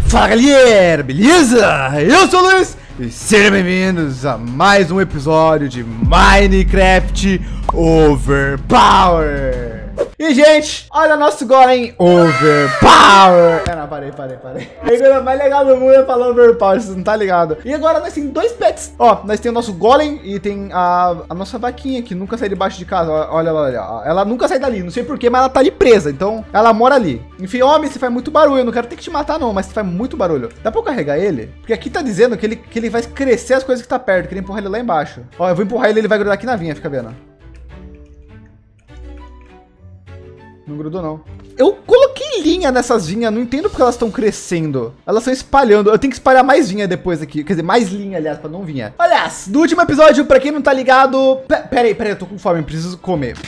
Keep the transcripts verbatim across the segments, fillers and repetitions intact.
Fala galera, beleza? Eu sou o Luiz e sejam bem-vindos a mais um episódio de Minecraft Overpower. E gente, olha o nosso Golem Overpower. Ah, não, parei, parei, parei. A coisa mais legal do mundo é falar Overpower, vocês não tá ligado? E agora nós temos dois pets. Ó, nós temos o nosso Golem e tem a, a nossa vaquinha que nunca sai debaixo de casa. Olha ela, olha, olha. Ela nunca sai dali, não sei porquê, mas ela tá ali presa. Então ela mora ali. Enfim, homem, você faz muito barulho. Eu não quero ter que te matar não, mas você faz muito barulho. Dá pra eu carregar ele? Porque aqui tá dizendo que ele, que ele vai crescer as coisas que tá perto. Queria empurrar ele lá embaixo. Ó, eu vou empurrar ele, ele vai grudar aqui na vinha, fica vendo. Não grudou, não. Eu coloquei linha nessas vinhas, não entendo porque elas estão crescendo. Elas estão espalhando. Eu tenho que espalhar mais vinha depois aqui. Quer dizer, mais linha, aliás, pra não vinha. Aliás, no último episódio, pra quem não tá ligado... Pera aí, pera aí, eu tô com fome, preciso comer.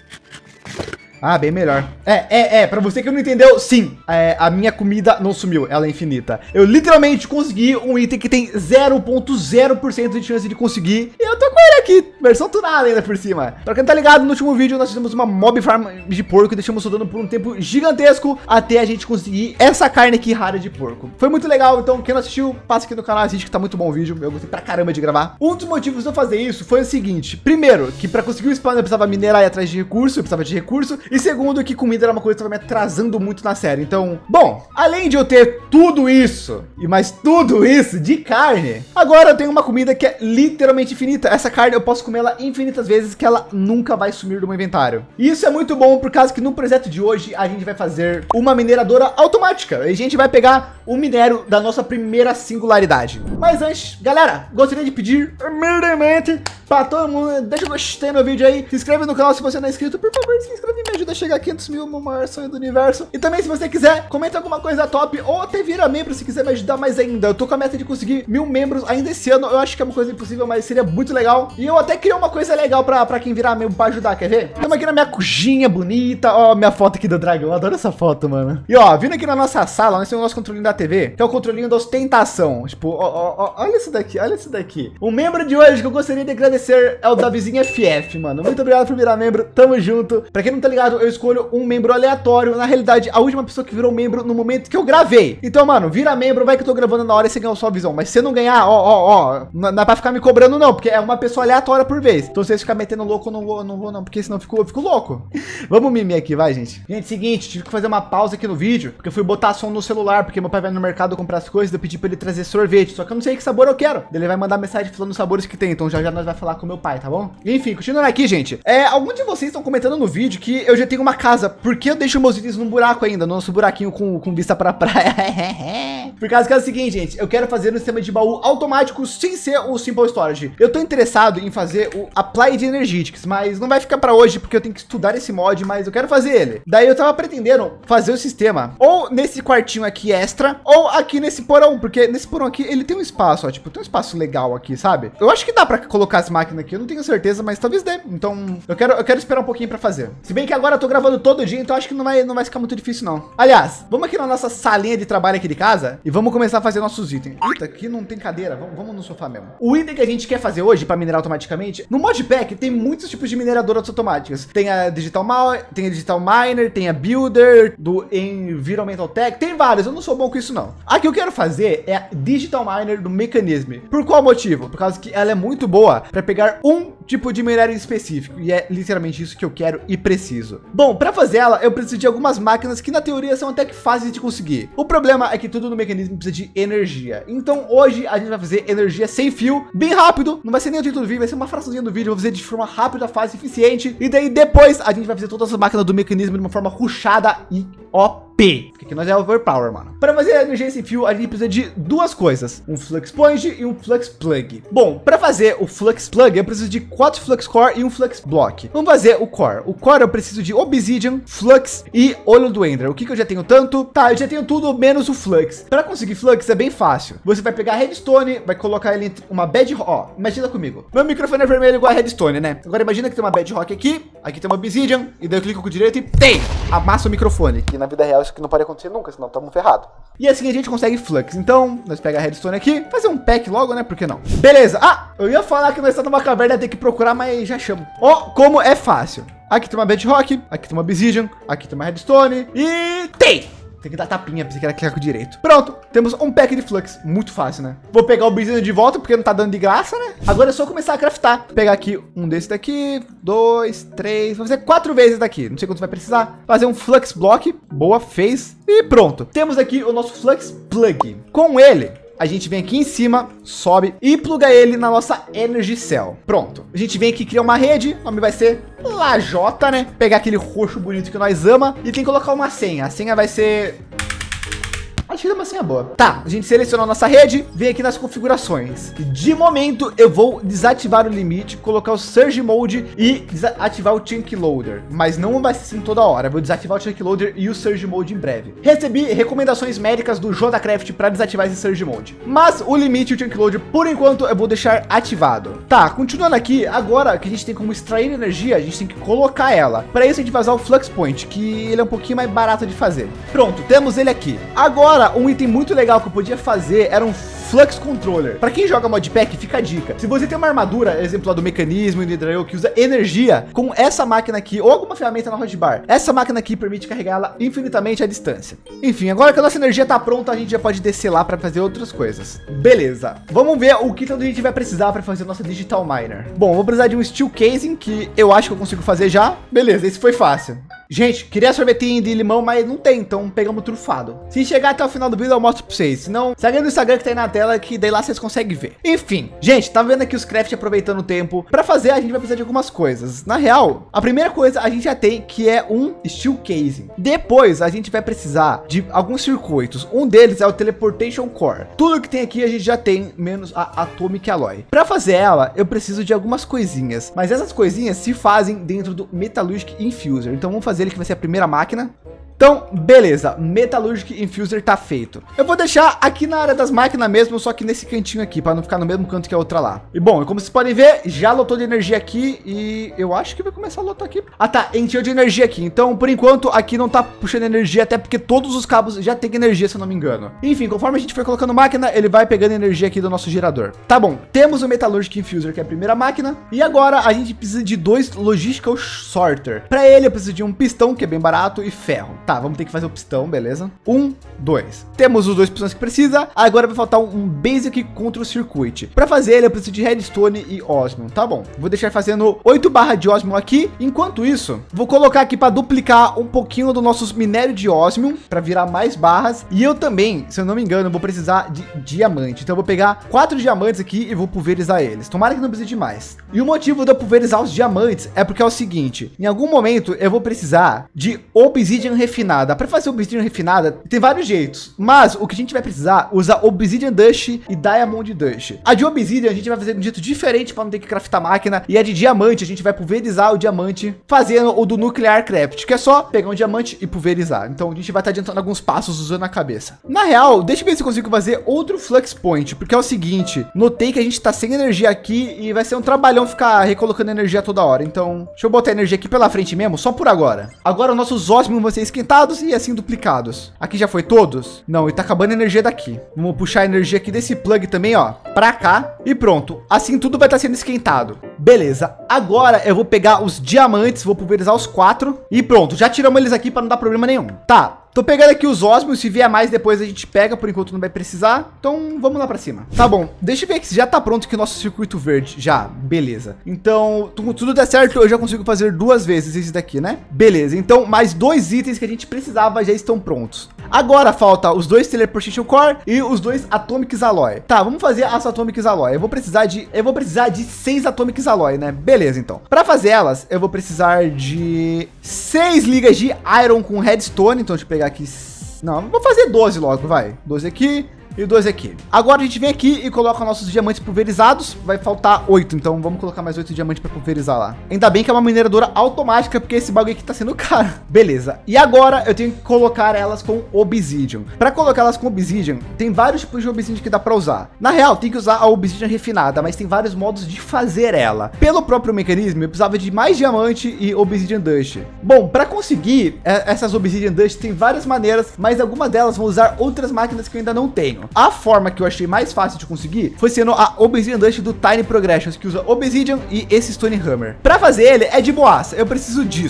Ah, bem melhor. É, é, é, pra você que não entendeu, sim, é, a minha comida não sumiu, ela é infinita. Eu literalmente consegui um item que tem zero ponto zero por cento de chance de conseguir. E eu tô com ele aqui, versão tunada ainda por cima. Pra quem não tá ligado, no último vídeo nós fizemos uma mob farm de porco e deixamos rodando por um tempo gigantesco até a gente conseguir essa carne aqui rara de porco. Foi muito legal, então quem não assistiu, passa aqui no canal, assiste que tá muito bom o vídeo. Eu gostei pra caramba de gravar. Um dos motivos de eu fazer isso foi o seguinte. Primeiro, que pra conseguir o spawn eu precisava minerar e atrás de recurso, eu precisava de recurso. E segundo, que comida era uma coisa que estava me atrasando muito na série. Então, bom, além de eu ter tudo isso, e mais tudo isso de carne, agora eu tenho uma comida que é literalmente infinita. Essa carne eu posso comer ela infinitas vezes, que ela nunca vai sumir do meu inventário. E isso é muito bom, por causa que no projeto de hoje a gente vai fazer uma mineradora automática. E a gente vai pegar o minério da nossa primeira singularidade. Mas antes, galera, gostaria de pedir humildemente para todo mundo, deixa o gostei no vídeo aí, se inscreve no canal se você não é inscrito, por favor, se inscreve e me ajuda a chegar a quinhentos mil, o maior sonho do universo. E também, se você quiser, comenta alguma coisa top ou até vira membro se quiser me ajudar mais ainda. Eu tô com a meta de conseguir mil membros ainda esse ano. Eu acho que é uma coisa impossível, mas seria muito legal. E eu até criei uma coisa legal pra, pra quem virar membro pra ajudar, quer ver? Estamos aqui na minha cozinha bonita. Ó, minha foto aqui do dragão. Eu adoro essa foto, mano. E ó, vindo aqui na nossa sala, nós temos o nosso controlinho da T V, que é o controlinho da ostentação. Tipo, ó, ó, ó, olha isso daqui, olha isso daqui. O membro de hoje que eu gostaria de agradecer é o Davizinho F F, mano. Muito obrigado por virar membro. Tamo junto. Pra quem não tá ligado, eu escolho um membro aleatório. Na realidade, a última pessoa que virou membro no momento que eu gravei. Então, mano, vira membro, vai que eu tô gravando na hora e você ganhou sua visão. Mas se você não ganhar, ó, ó, ó, não dá pra ficar me cobrando não, porque é uma pessoa aleatória por vez. Então, se vocês ficarem metendo louco, eu não vou, não vou não, porque senão eu fico, eu fico louco. Vamos mimir aqui, vai, gente. Gente, seguinte, tive que fazer uma pausa aqui no vídeo, porque eu fui botar som no celular, porque meu pai vai no mercado comprar as coisas, eu pedi pra ele trazer sorvete, só que eu não sei que sabor eu quero. Ele vai mandar mensagem falando os sabores que tem, então já já nós vai falar com meu pai, tá bom? Enfim, continuando aqui, gente. É, alguns de vocês estão comentando no vídeo que eu já tenho uma casa, porque eu deixo meus itens num buraco ainda, no nosso buraquinho com, com vista pra praia. Por causa que é o seguinte, gente, eu quero fazer um sistema de baú automático sem ser o Simple Storage. Eu tô interessado em fazer o Applied Energetics, mas não vai ficar pra hoje, porque eu tenho que estudar esse mod, mas eu quero fazer ele. Daí eu tava pretendendo fazer o sistema ou nesse quartinho aqui extra, ou aqui nesse porão, porque nesse porão aqui ele tem um espaço, ó, tipo, tem um espaço legal aqui, sabe? Eu acho que dá pra colocar as máquinas aqui, eu não tenho certeza, mas talvez dê. Então, eu quero, eu quero esperar um pouquinho pra fazer. Se bem que agora eu tô gravando todo dia, então acho que não vai, não vai ficar muito difícil, não. Aliás, vamos aqui na nossa salinha de trabalho aqui de casa e vamos começar a fazer nossos itens. Eita, aqui não tem cadeira, vamos, vamos no sofá mesmo. O item que a gente quer fazer hoje para minerar automaticamente, no modpack tem muitos tipos de mineradoras automáticas. Tem a Digital, Ma tem a Digital Miner, tem a Builder, do Environmental Tech, tem várias, eu não sou bom com isso não. A que eu quero fazer é a Digital Miner do Mechanism. Por qual motivo? Por causa que ela é muito boa para pegar um tipo de minério específico, e é literalmente isso que eu quero e preciso. Bom, para fazer ela, eu preciso de algumas máquinas que na teoria são até que fáceis de conseguir. O problema é que tudo no mecanismo precisa de energia. Então hoje a gente vai fazer energia sem fio, bem rápido, não vai ser nem o título do vídeo, vai ser uma fraçãozinha do vídeo, vou fazer de forma rápida, fácil, eficiente, e daí depois a gente vai fazer todas as máquinas do mecanismo de uma forma rushada e ó. P, porque aqui nós é overpower, mano. Para fazer a energia sem fio, a gente precisa de duas coisas, um flux point e um flux plug. Bom, para fazer o flux plug, eu preciso de quatro flux core e um flux block. Vamos fazer o core. O core eu preciso de obsidian, flux e olho do ender. O que que eu já tenho tanto? Tá, eu já tenho tudo menos o flux. Para conseguir flux é bem fácil. Você vai pegar a redstone, vai colocar ele entre uma bedrock. Ó, imagina comigo. Meu microfone é vermelho igual a redstone, né? Agora imagina que tem uma bedrock aqui, aqui tem uma obsidian, e daí eu clico com o direito e tem! Amassa o microfone. Que na vida real isso que não pode acontecer nunca, senão estamos ferrados. E assim a gente consegue flux. Então, nós pega a redstone aqui, fazer um pack logo, né? Por que não? Beleza. Ah, eu ia falar que nós estamos numa caverna, tem que procurar, mas já chamo. Ó, como é fácil. Aqui tem uma bedrock, aqui tem uma obsidian, aqui tem uma redstone e tem! Tem que dar tapinha, pensei que era clicar com o direito. Pronto, temos um pack de flux. Muito fácil, né? Vou pegar o obsidian de volta, porque não tá dando de graça, né? Agora é só começar a craftar. Vou pegar aqui um desse daqui, dois, três, vou fazer quatro vezes daqui. Não sei quanto vai precisar. Fazer um flux block. Boa, fez. E pronto. Temos aqui o nosso flux plug. Com ele, a gente vem aqui em cima, sobe e pluga ele na nossa Energy Cell. Pronto. A gente vem aqui criar uma rede. O nome vai ser Lajota, né? Pegar aquele roxo bonito que nós ama e tem que colocar uma senha. A senha vai ser... Acho que é uma senha boa. Tá, a gente selecionou a nossa rede, vem aqui nas configurações. De momento, eu vou desativar o limite, colocar o Surge Mode e desativar o Chunk Loader. Mas não vai ser assim toda hora. Eu vou desativar o Chunk Loader e o Surge Mode em breve. Recebi recomendações médicas do JodaCraft para desativar esse Surge Mode. Mas o limite e o Chunk Loader, por enquanto, eu vou deixar ativado. Tá, continuando aqui, agora que a gente tem como extrair energia, a gente tem que colocar ela. Para isso, a gente vai usar o Flux Point, que ele é um pouquinho mais barato de fazer. Pronto, temos ele aqui. Agora, um item muito legal que eu podia fazer era um Flux Controller. Para quem joga modpack, fica a dica. Se você tem uma armadura, exemplo lá do mecanismo e do que usa energia, com essa máquina aqui, ou alguma ferramenta na hotbar, essa máquina aqui permite carregar ela infinitamente à distância. Enfim, agora que a nossa energia tá pronta, a gente já pode descer lá para fazer outras coisas. Beleza. Vamos ver o que a gente vai precisar para fazer a nossa Digital Miner. Bom, vou precisar de um Steel Casing, que eu acho que eu consigo fazer já. Beleza, esse foi fácil. Gente, queria sorvetinho de limão, mas não tem, então pegamos trufado. Se chegar até o final do vídeo, eu mostro pra vocês. Se não, segue no Instagram que tá aí na tela, que daí lá vocês conseguem ver. Enfim, gente, tá vendo aqui os craft aproveitando o tempo. Pra fazer, a gente vai precisar de algumas coisas. Na real, a primeira coisa a gente já tem, que é um Steel Casing. Depois, a gente vai precisar de alguns circuitos. Um deles é o Teleportation Core. Tudo que tem aqui a gente já tem, menos a Atomic Alloy. Pra fazer ela, eu preciso de algumas coisinhas. Mas essas coisinhas se fazem dentro do Metallurgic Infuser. Então vamos fazer ele, que vai ser a primeira máquina. Então, beleza, Metallurgic Infuser tá feito. Eu vou deixar aqui na área das máquinas mesmo, só que nesse cantinho aqui, para não ficar no mesmo canto que a outra lá. E bom, como vocês podem ver, já lotou de energia aqui e eu acho que vai começar a lotar aqui. Ah tá, encheu de energia aqui. Então, por enquanto, aqui não tá puxando energia, até porque todos os cabos já tem energia, se eu não me engano. Enfim, conforme a gente for colocando máquina, ele vai pegando energia aqui do nosso gerador. Tá bom, temos o Metallurgic Infuser, que é a primeira máquina. E agora a gente precisa de dois Logistical Sorter. Para ele, eu preciso de um pistão, que é bem barato, e ferro. Tá, vamos ter que fazer o pistão, beleza? Um, dois. Temos os dois pistões que precisa. Agora vai faltar um, um Basic Control Circuit. Para fazer ele, eu preciso de Redstone e Osmium. Tá bom. Vou deixar fazendo oito barras de Osmium aqui. Enquanto isso, vou colocar aqui para duplicar um pouquinho do nossos minério de Osmium, para virar mais barras. E eu também, se eu não me engano, vou precisar de diamante. Então eu vou pegar quatro diamantes aqui e vou pulverizar eles. Tomara que não precise de mais. E o motivo de eu pulverizar os diamantes é porque é o seguinte. Em algum momento eu vou precisar de Obsidian refinada. Para fazer Obsidian refinada, tem vários jeitos, mas o que a gente vai precisar usar Obsidian Dust e Diamond Dust. A de Obsidian a gente vai fazer de um jeito diferente para não ter que craftar máquina, e a de diamante a gente vai pulverizar o diamante fazendo o do Nuclear Craft, que é só pegar um diamante e pulverizar. Então a gente vai estar adiantando alguns passos usando a cabeça. Na real, deixa eu ver se eu consigo fazer outro Flux Point, porque é o seguinte, notei que a gente tá sem energia aqui e vai ser um trabalhão ficar recolocando energia toda hora. Então, deixa eu botar energia aqui pela frente mesmo, só por agora. Agora os nossos Osmium vão ser esquentados e assim duplicados. Aqui já foi todos? Não, e tá acabando a energia daqui. Vamos puxar a energia aqui desse plug também, ó, pra cá e pronto. Assim tudo vai estar sendo esquentado. Beleza, agora eu vou pegar os diamantes, vou pulverizar os quatro e pronto, já tiramos eles aqui para não dar problema nenhum. Tá. Tô pegando aqui os Osmium, se vier mais depois a gente pega, por enquanto não vai precisar. Então vamos lá pra cima. Tá bom, deixa eu ver aqui se já tá pronto aqui o nosso circuito verde. Já, beleza. Então, tudo der certo, eu já consigo fazer duas vezes esse daqui, né? Beleza, então mais dois itens que a gente precisava já estão prontos. Agora falta os dois Teleportation Core e os dois Atomic Alloy. Tá, vamos fazer as Atomic Alloy. Eu vou precisar de, eu vou precisar de seis Atomic Alloy, né? Beleza, então. Para fazer elas, eu vou precisar de seis ligas de Iron com Redstone. Então deixa eu pegar aqui. Não, vou fazer doze logo, vai. doze aqui e dois aqui. Agora a gente vem aqui e coloca nossos diamantes pulverizados. Vai faltar oito, então vamos colocar mais oito diamantes para pulverizar lá. Ainda bem que é uma mineradora automática, porque esse bagulho aqui tá sendo caro. Beleza. E agora eu tenho que colocar elas com Obsidian. Para colocar elas com Obsidian, tem vários tipos de Obsidian que dá para usar. Na real, tem que usar a Obsidian refinada, mas tem vários modos de fazer ela. Pelo próprio mecanismo, eu precisava de mais diamante e Obsidian Dust. Bom, para conseguir essas Obsidian Dust, tem várias maneiras, mas algumas delas vão usar outras máquinas que eu ainda não tenho. A forma que eu achei mais fácil de conseguir foi sendo a Obsidian Dust do Tiny Progressions, que usa Obsidian e esse Stone Hammer. Para fazer ele é de boaça, eu preciso disso.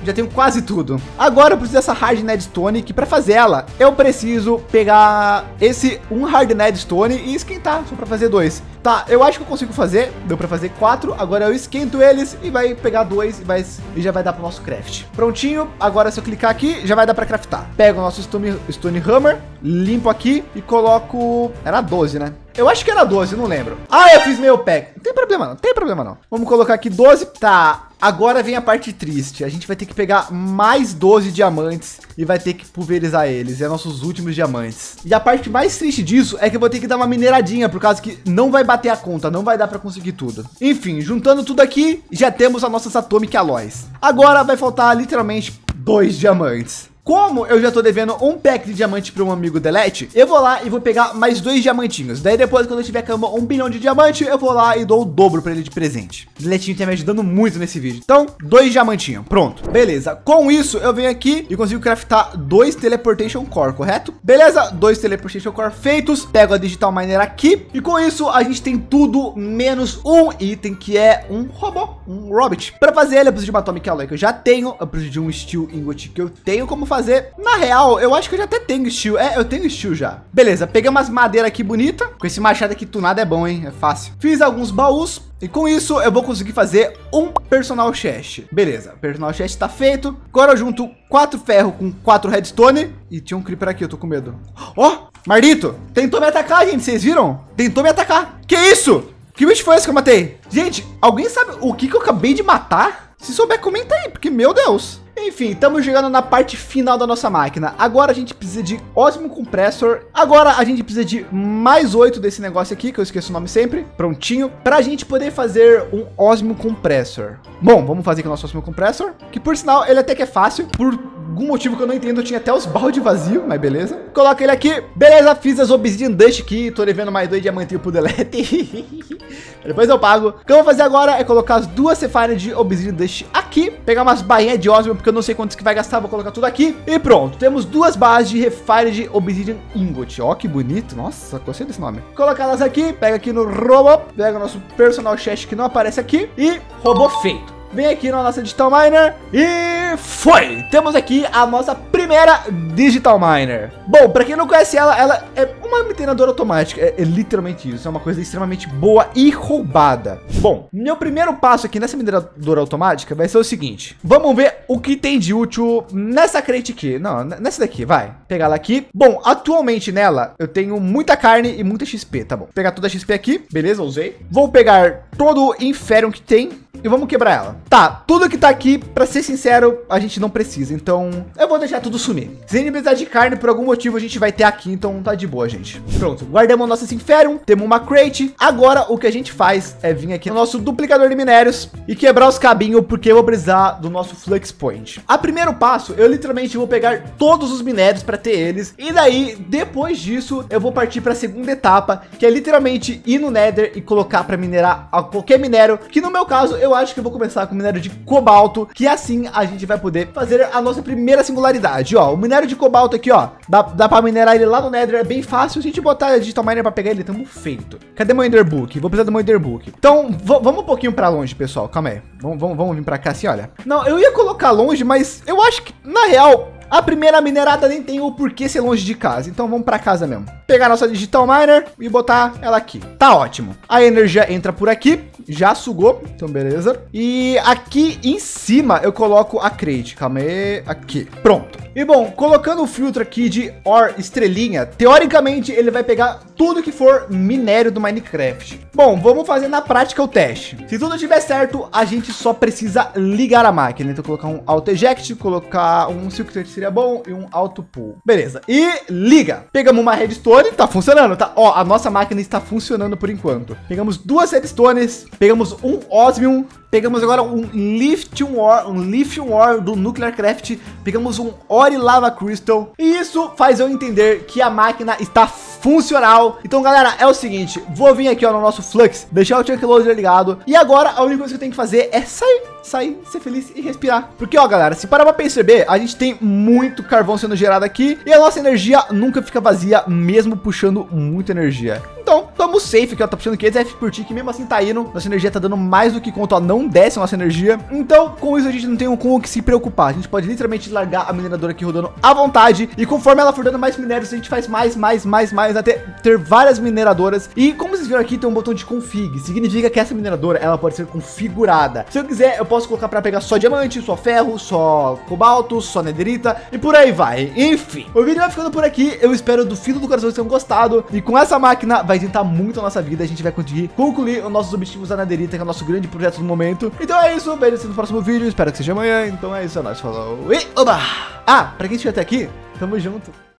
já tenho quase tudo. Agora eu preciso dessa Hard Nedstone, que para fazer ela, eu preciso pegar esse um Hard Nedstone e esquentar, só para fazer dois. Tá, eu acho que eu consigo fazer, deu para fazer quatro, agora eu esquento eles e vai pegar dois e, vai, e já vai dar para o nosso craft. Prontinho, agora se eu clicar aqui, já vai dar para craftar. Pego o nosso Stone, Stone Hammer, limpo aqui e coloco... Era doze, né? Eu acho que era doze, não lembro. Ah, eu fiz meio pack. Não tem problema não, não tem problema não. Vamos colocar aqui doze. Tá, agora vem a parte triste. A gente vai ter que pegar mais doze diamantes e vai ter que pulverizar eles. É nossos últimos diamantes. E a parte mais triste disso é que eu vou ter que dar uma mineradinha, por causa que não vai bater a conta, não vai dar para conseguir tudo. Enfim, juntando tudo aqui, já temos as nossas Atomic Alloys. Agora vai faltar literalmente dois diamantes. Como eu já tô devendo um pack de diamante para um amigo Delete, eu vou lá e vou pegar mais dois diamantinhos. Daí depois, quando eu tiver cama um bilhão de diamante, eu vou lá e dou o dobro para ele de presente. O Deletinho tá me ajudando muito nesse vídeo. Então, dois diamantinhos, pronto. Beleza, com isso eu venho aqui e consigo craftar dois Teleportation Core, correto? Beleza, dois Teleportation Core feitos. Pego a Digital Miner aqui e com isso a gente tem tudo menos um item, que é um robô, um Robot. Para fazer ele eu preciso de uma Atomic Alloy que eu já tenho, eu preciso de um Steel Ingot que eu tenho como fazer. fazer. Na real, eu acho que eu já até tenho steel. É, eu tenho steel já. Beleza, peguei umas madeiras aqui bonita. Com esse machado aqui tunado é bom, hein? É fácil. Fiz alguns baús. E com isso eu vou conseguir fazer um personal chest. Beleza, personal chest tá feito. Agora eu junto quatro ferro com quatro redstone. E tinha um creeper aqui, eu tô com medo. Ó, oh, Mardito, tentou me atacar, gente. Vocês viram? Tentou me atacar. Que isso? Que bicho foi esse que eu matei? Gente, alguém sabe o que que eu acabei de matar? Se souber, comenta aí, porque meu Deus. Enfim, estamos chegando na parte final da nossa máquina. Agora a gente precisa de Osmium Compressor. Agora a gente precisa de mais oito desse negócio aqui, que eu esqueço o nome sempre. Prontinho. Para a gente poder fazer um Osmium Compressor. Bom, vamos fazer com o nosso Osmium Compressor. Que por sinal, ele até que é fácil. Por algum motivo que eu não entendo, eu tinha até os balde vazio, mas beleza. Coloca ele aqui. Beleza, fiz as Obsidian Dust aqui. Tô devendo mais dois diamantinhos pro Delete. Depois eu pago. O que eu vou fazer agora é colocar as duas Cephire de Obsidian Dust aqui. Pegar umas barrinhas de Osmium, porque eu não sei quantos que vai gastar. Vou colocar tudo aqui. E pronto. Temos duas barras de Refire de Obsidian Ingot. Ó, que bonito. Nossa, gostei desse nome. Colocar elas aqui. Pega aqui no robô. Pega o nosso personal chest que não aparece aqui. E robô feito. Vem aqui na nossa Digital Miner e foi! Temos aqui a nossa primeira Digital Miner. Bom, para quem não conhece ela, ela é uma mineradora automática. É, é literalmente isso, é uma coisa extremamente boa e roubada. Bom, meu primeiro passo aqui nessa mineradora automática vai ser o seguinte. Vamos ver o que tem de útil nessa crate aqui. Não, nessa daqui, vai. Pegar ela aqui. Bom, atualmente nela eu tenho muita carne e muita X P, tá bom. Vou pegar toda a X P aqui, beleza, usei. Vou pegar todo o Inferium que tem e vamos quebrar ela. Tá, tudo que tá aqui, pra ser sincero, a gente não precisa. Então, eu vou deixar tudo sumir. Se a gente precisar de carne, por algum motivo, a gente vai ter aqui. Então, tá de boa, gente. Pronto, guardamos nossa Inferium. Temos uma crate. Agora, o que a gente faz é vir aqui no nosso duplicador de minérios e quebrar os cabinhos, porque eu vou precisar do nosso Flux Point. A primeiro passo, eu literalmente vou pegar todos os minérios para ter eles. E daí, depois disso, eu vou partir para a segunda etapa, que é literalmente ir no Nether e colocar para minerar a qualquer minério. Que no meu caso, eu acho que eu vou começar com minério de cobalto, que assim a gente vai poder fazer a nossa primeira singularidade. Ó, o minério de cobalto aqui, ó, dá, dá para minerar ele lá no Nether, é bem fácil. Se a gente botar a Digital Miner para pegar ele, estamos feito. Cadê meu Enderbook? Vou precisar do meu Enderbook. Então, vamos um pouquinho para longe, pessoal. Calma aí. Vamos, vamos, vamos vir para cá assim, olha. Não, eu ia colocar longe, mas eu acho que, na real, a primeira minerada nem tem o porquê ser longe de casa. Então vamos para casa mesmo. Pegar nossa Digital Miner e botar ela aqui. Tá ótimo. A energia entra por aqui. Já sugou. Então beleza. E aqui em cima eu coloco a crate. Calma aí. Aqui. Pronto. E bom, colocando o filtro aqui de Ore estrelinha, teoricamente ele vai pegar tudo que for minério do Minecraft. Bom, vamos fazer na prática o teste. Se tudo estiver certo, a gente só precisa ligar a máquina. Então colocar um Auto Eject, colocar um Silk Touch seria bom e um Auto Pull. Beleza. E liga. Pegamos uma redstone, tá funcionando, tá? Ó, a nossa máquina está funcionando por enquanto. Pegamos duas redstones, pegamos um Osmium, pegamos agora um Lithium Ore, um Lithium Ore do Nuclear Craft, pegamos um Ore Lava Crystal, e isso faz eu entender que a máquina está funcional. Então, galera, é o seguinte, vou vir aqui, ó, no nosso Flux, deixar o Chunk Loader ligado, e agora a única coisa que eu tenho que fazer é sair, sair, ser feliz e respirar. Porque, ó, galera, se parar pra perceber, a gente tem muito carvão sendo gerado aqui, e a nossa energia nunca fica vazia, mesmo puxando muita energia. Então, tamo safe aqui, ó. Tá puxando quinhentos F por tick, mesmo assim tá indo. Nossa energia tá dando mais do que conta, ó. Não desce a nossa energia. Então, com isso a gente não tem com o que se preocupar. A gente pode literalmente largar a mineradora aqui rodando à vontade. E conforme ela for dando mais minérios, a gente faz mais, mais, mais, mais, até ter várias mineradoras. E como vocês viram aqui, tem um botão de config. Significa que essa mineradora, ela pode ser configurada. Se eu quiser, eu posso colocar para pegar só diamante, só ferro, só cobalto, só nederita e por aí vai. Enfim, o vídeo vai ficando por aqui. Eu espero do fundo do coração que vocês tenham gostado. E com essa máquina vai tentar muito a nossa vida. A gente vai conseguir concluir os nossos objetivos da nederita, que é o nosso grande projeto no momento. Então é isso, beijo no próximo vídeo. Espero que seja amanhã. Então é isso, é nóis, falou e oba! Ah, pra quem estiver até aqui, tamo junto.